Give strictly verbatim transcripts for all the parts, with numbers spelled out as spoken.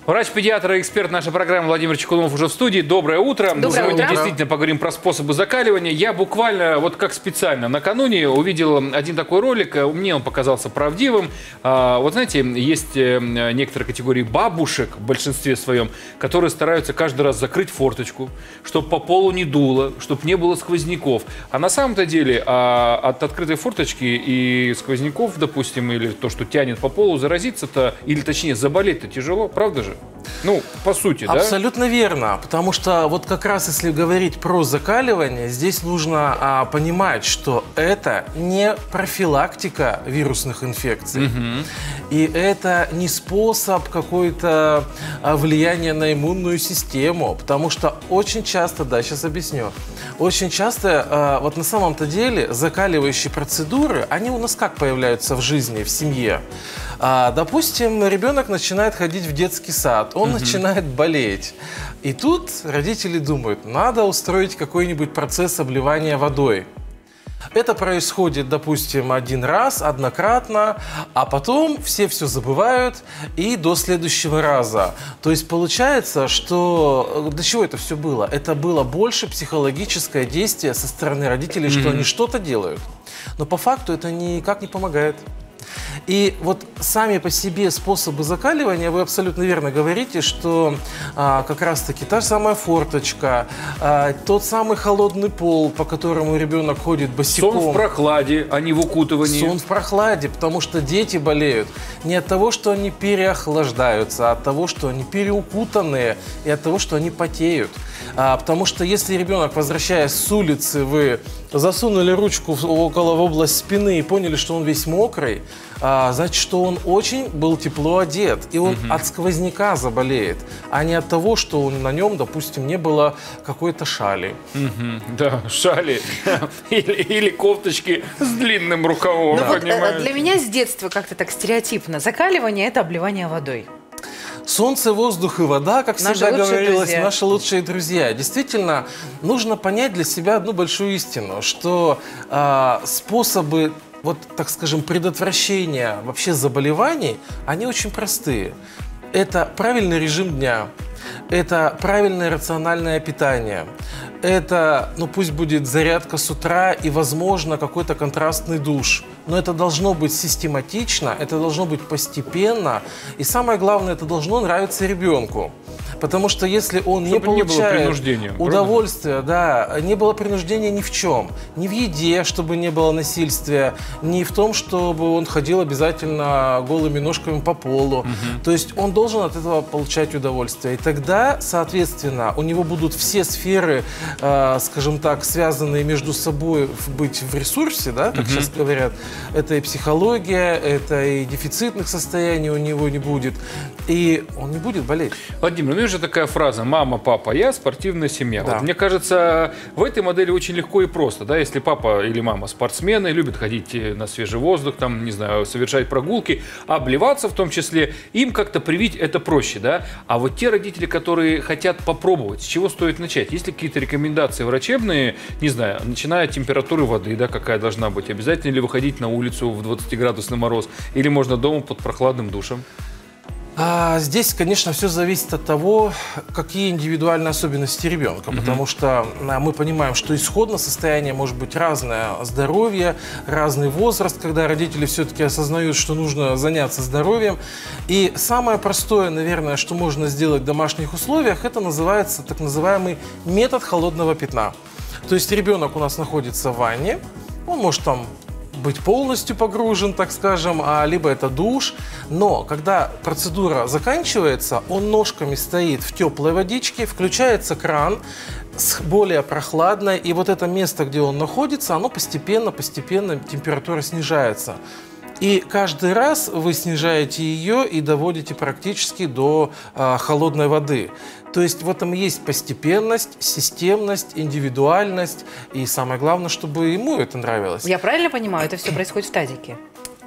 Врач-педиатр и эксперт нашей программы Владимир Чекунов уже в студии. Доброе утро. Доброе Сегодня утро. действительно поговорим про способы закаливания. Я буквально, вот как специально, накануне увидел один такой ролик. Мне он показался правдивым. Вот знаете, есть некоторые категории бабушек в большинстве своем, которые стараются каждый раз закрыть форточку, чтобы по полу не дуло, чтобы не было сквозняков. А на самом-то деле от открытой форточки и сквозняков, допустим, или то, что тянет по полу, заразиться-то, или точнее заболеть-то тяжело, правда же? Ну, по сути, да? Абсолютно верно, потому что вот как раз если говорить про закаливание, здесь нужно а, понимать, что это не профилактика вирусных инфекций, угу. и это не способ какой-то а, влияния на иммунную систему, потому что очень часто, да, сейчас объясню, очень часто а, вот на самом-то деле закаливающие процедуры, они у нас как появляются в жизни, в семье? А, допустим, ребенок начинает ходить в детский сад, он угу. начинает болеть. И тут родители думают, надо устроить какой-нибудь процесс обливания водой. Это происходит, допустим, один раз, однократно, а потом все все забывают и до следующего раза. То есть получается, что для чего это все было? Это было больше психологическое действие со стороны родителей, что mm-hmm. они что-то делают. Но по факту это никак не помогает. И вот сами по себе способы закаливания, вы абсолютно верно говорите, что а, как раз-таки та же самая форточка, а, тот самый холодный пол, по которому ребенок ходит босиком. Сон в прохладе, а не в укутывании. Сон в прохладе, потому что дети болеют не от того, что они переохлаждаются, а от того, что они переукутанные и от того, что они потеют. А, потому что если ребенок, возвращаясь с улицы, вы засунули ручку около в область спины и поняли, что он весь мокрый, а, значит, что он очень был тепло одет, и он угу. от сквозняка заболеет, а не от того, что на нем, допустим, не было какой-то шали. Угу. Да, шали или, или кофточки с длинным рукавом. Ну, вот, для меня с детства как-то так стереотипно. Закаливание – это обливание водой. Солнце, воздух и вода, как наши всегда говорилось, друзья. наши лучшие друзья. Действительно, нужно понять для себя одну большую истину, что э, способы, вот, так скажем, предотвращения вообще заболеваний, они очень простые. Это правильный режим дня, это правильное рациональное питание, это, ну пусть будет зарядка с утра и, возможно, какой-то контрастный душ. Но это должно быть систематично, это должно быть постепенно. И самое главное, это должно нравиться ребенку. Потому что если он Чтобы не получает не удовольствия, да, не было принуждения ни в чем. Ни в еде, чтобы не было насильствия, ни в том, чтобы он ходил обязательно голыми ножками по полу. Угу. То есть он должен от этого получать удовольствие. И тогда, соответственно, у него будут все сферы, э, скажем так, связанные между собой быть в ресурсе, да, как угу. сейчас говорят. Это и психология, это и дефицитных состояний у него не будет. И он не будет болеть. Владимир, ну есть же такая фраза «мама, папа, я спортивная семья». Да. Вот, мне кажется, в этой модели очень легко и просто. Да? Если папа или мама спортсмены, любят ходить на свежий воздух, там, не знаю, совершать прогулки, обливаться в том числе, им как-то привить это проще. Да? А вот те родители, которые хотят попробовать, с чего стоит начать? Есть ли какие-то рекомендации врачебные, не знаю, начиная от температуры воды, да, какая должна быть? Обязательно ли выходить на улицу в двадцатиградусный мороз? Или можно дома под прохладным душем? А здесь, конечно, все зависит от того, какие индивидуальные особенности ребенка, mm-hmm. потому что мы понимаем, что исходно состояние может быть разное, здоровье, разный возраст, когда родители все-таки осознают, что нужно заняться здоровьем. И самое простое, наверное, что можно сделать в домашних условиях, это называется так называемый метод холодного пятна. То есть ребенок у нас находится в ванне, он может там быть полностью погружен, так скажем, а либо это душ. Но когда процедура заканчивается, он ножками стоит в теплой водичке, включается кран с более прохладной, и вот это место, где он находится, оно постепенно-постепенно температура снижается. И каждый раз вы снижаете ее и доводите практически до э, холодной воды. То есть в этом есть постепенность, системность, индивидуальность. И самое главное, чтобы ему это нравилось. Я правильно понимаю, это все происходит в тазике?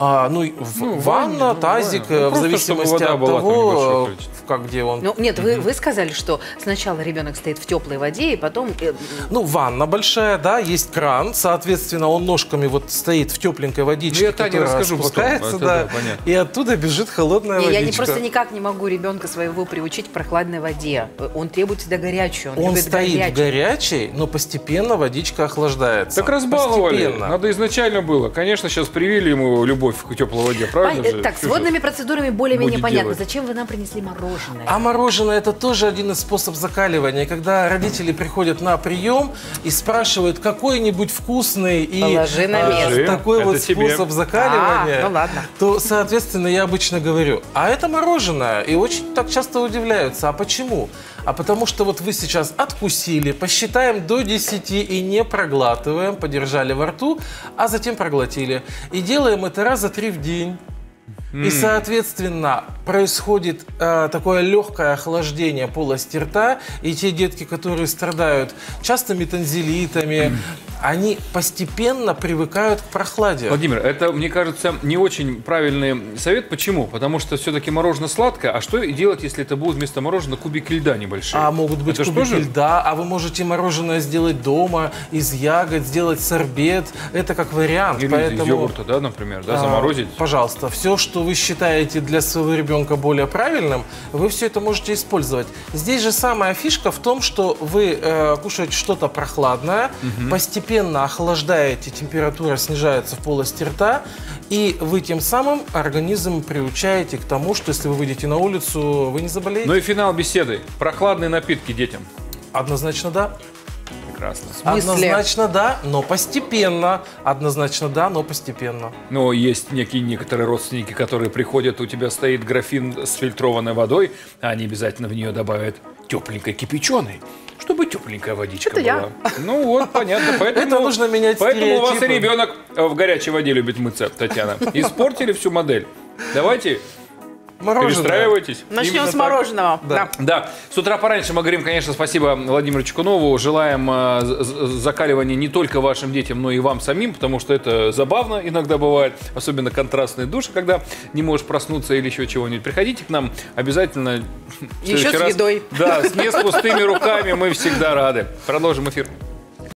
А, ну, в- Ну, ванна, ванна, тазик, ну, э, в просто зависимости чтобы вода от была там небольшое того, количество. как где он. Ну, нет, вы, вы сказали, что сначала ребенок стоит в теплой воде, и потом... э, Ну, ванна большая, да, есть кран, соответственно, он ножками вот стоит в тепленькой водичке, Ну, я Тане которая расскажу потом. спускается, Это да, да, понятно. и оттуда бежит холодная Не, водичка. я не, просто никак не могу ребенка своего приучить к прохладной воде. Он требует всегда горячую. Он, Он любит стоит горячую. в горячей, но постепенно водичка охлаждается. Так разбаловали. Постепенно. Надо изначально было. Конечно, сейчас привили ему любовь к теплой воде, правильно Пон- же? Так, с Что водными же? процедурами более-менее будет понятно. делать? Зачем вы нам принесли мороженое? А мороженое – это тоже один из способов закаливания. Когда родители приходят на прием и спрашивают какой-нибудь вкусный и Положи на а, место. такой Это вот тебе. способ закаливания, А, ну ладно. то, соответственно, я обычно говорю, а это мороженое. И очень так часто удивляются. А почему? А потому что вот вы сейчас откусили, посчитаем до десяти и не проглатываем, подержали во рту, а затем проглотили. И делаем это раза три в день. И, соответственно, происходит э, такое легкое охлаждение полости рта, и те детки, которые страдают частыми танзелитами, они постепенно привыкают к прохладе. Владимир, это, мне кажется, не очень правильный совет. Почему? Потому что все-таки мороженое сладкое. А что делать, если это будут вместо мороженого кубики льда небольшие? А могут быть Это ж кубики тоже? льда, а вы можете мороженое сделать дома, из ягод, сделать сорбет. Это как вариант. Или поэтому... из йогурта, да, например, да, А, заморозить. Пожалуйста, все, что вы считаете для своего ребенка более правильным, вы все это можете использовать. Здесь же самая фишка в том, что вы э, кушаете что-то прохладное, постепенно охлаждаете, температура снижается в полости рта, и вы тем самым организм приучаете к тому, что если вы выйдете на улицу, вы не заболеете. Ну и финал беседы. Прохладные напитки детям. Однозначно да. Прекрасно. смысле? Однозначно да, но постепенно. Однозначно да, но постепенно. Но есть некие некоторые родственники, которые приходят, у тебя стоит графин с фильтрованной водой, а они обязательно в нее добавят тепленькой кипяченой, чтобы тепленькая водичка Это была. я. Ну вот, понятно. Поэтому, Это нужно менять Поэтому у вас и стереотипы. ребенок в горячей воде любит мыться, Татьяна. Испортили всю модель. Давайте Мороженое. перестраивайтесь. Начнем Именно с так. мороженого. Да. Да, с утра пораньше мы говорим, конечно, спасибо Владимиру Чекунову. Желаем э, з- з- закаливания не только вашим детям, но и вам самим, потому что это забавно иногда бывает, особенно контрастные души, когда не можешь проснуться или еще чего-нибудь. Приходите к нам обязательно. в Еще следующий с раз. едой. Да, с не с пустыми руками, мы всегда рады. Продолжим эфир.